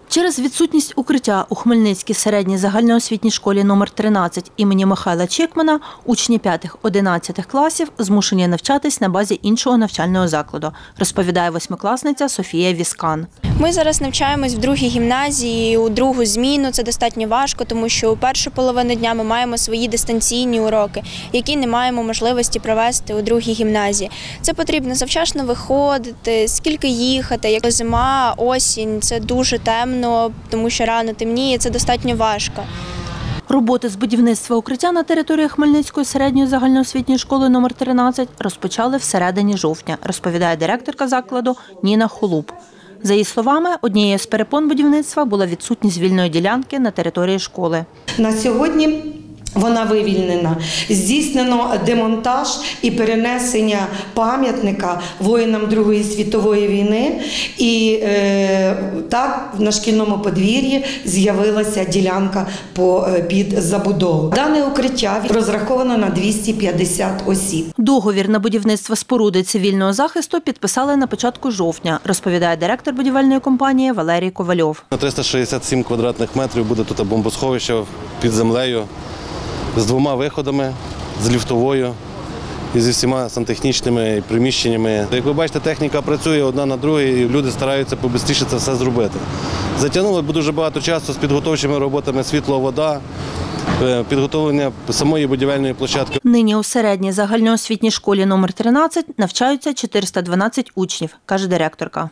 Через відсутність укриття у Хмельницькій середній загальноосвітній школі номер 13 імені Михайла Чекмана учні 5-11 класів змушені навчатись на базі іншого навчального закладу, розповідає восьмикласниця Софія Віскан. Ми зараз навчаємось в другій гімназії, у другу зміну. Це достатньо важко, тому що у першу половину дня ми маємо свої дистанційні уроки, які не маємо можливості провести у другій гімназії. Це потрібно завчасно виходити, скільки їхати. Як зима, осінь – це дуже темно, тому що рано темніє, це достатньо важко. Роботи з будівництва укриття на території Хмельницької середньої загальноосвітньої школи номер 13 розпочали всередині жовтня, розповідає директорка закладу Ніна Холуб. За її словами, однією з перепон будівництва була відсутність вільної ділянки на території школи. На сьогодні вона вивільнена. Здійснено демонтаж і перенесення пам'ятника воїнам Другої світової війни. І так на шкільному подвір'ї з'явилася ділянка під забудову. Дане укриття розраховано на 250 осіб. Договір на будівництво споруди цивільного захисту підписали на початку жовтня, розповідає директор будівельної компанії Валерій Ковальов. На 367 квадратних метрів буде тут бомбосховище під землею, з 2 виходами, з ліфтовою і зі всіма сантехнічними приміщеннями. Як ви бачите, техніка працює одна на другій, і люди стараються побистріше це все зробити. Затягнуло дуже багато часу з підготовчими роботами світло, вода, підготовлення самої будівельної площадки. Нині у середній загальноосвітній школі номер 13 навчаються 412 учнів, каже директорка.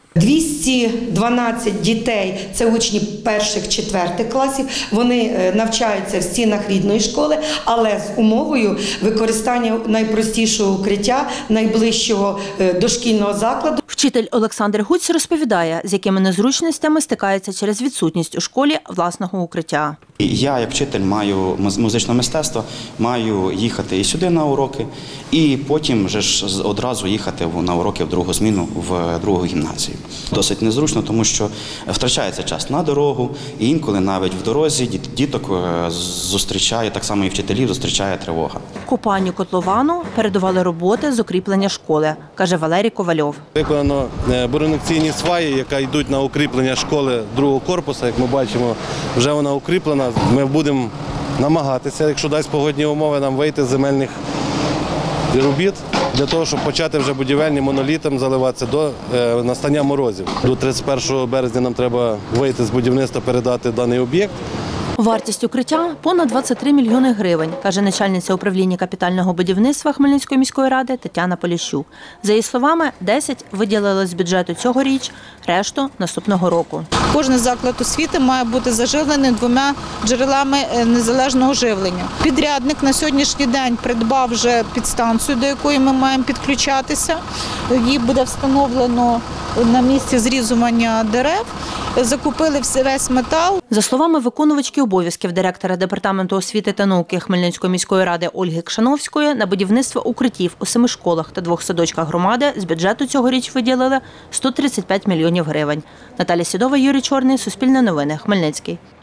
212 дітей – це учні перших-четвертих класів. Вони навчаються в стінах рідної школи, але з умовою використання найпростішого укриття, найближчого дошкільного закладу. Вчитель Олександр Гуць розповідає, з якими незручностями стикається через відсутність у школі власного укриття. Я, як вчитель, маю музичне мистецтво, маю їхати і сюди на уроки, і потім вже ж одразу їхати на уроки в другу зміну, в другу гімназію. Досить незручно, тому що втрачається час на дорогу, і інколи навіть в дорозі діток зустрічає, так само і вчителів зустрічає тривога. Копанню котловану передували роботи з укріплення школи, каже Валерій Ковальов. Виконано буренокційні сваї, які йдуть на укріплення школи другого корпусу. Як ми бачимо, вже вона укріплена. Ми будемо намагатися, якщо дасть погодні умови, нам вийти з земельних робіт для того, щоб почати вже будівельні монолітом заливатися до настання морозів. До 31 березня нам треба вийти з будівництва, передати даний об'єкт. Вартість укриття – понад 23 мільйони гривень, каже начальниця управління капітального будівництва Хмельницької міської ради Тетяна Поліщук. За її словами, 10 виділили з бюджету цьогоріч, решту – наступного року. Кожен заклад освіти має бути заживлений 2 джерелами незалежного живлення. Підрядник на сьогоднішній день придбав вже підстанцію, до якої ми маємо підключатися. Її буде встановлено на місці зрізування дерев. Закупили весь метал. За словами виконувачки обов'язків директора Департаменту освіти та науки Хмельницької міської ради Ольги Кшановської, на будівництво укриттів у 7 школах та 2 садочках громади з бюджету цьогоріч виділили 135 мільйонів гривень. Наталя Сідова, Юрій Чорний, Суспільне новини, Хмельницький.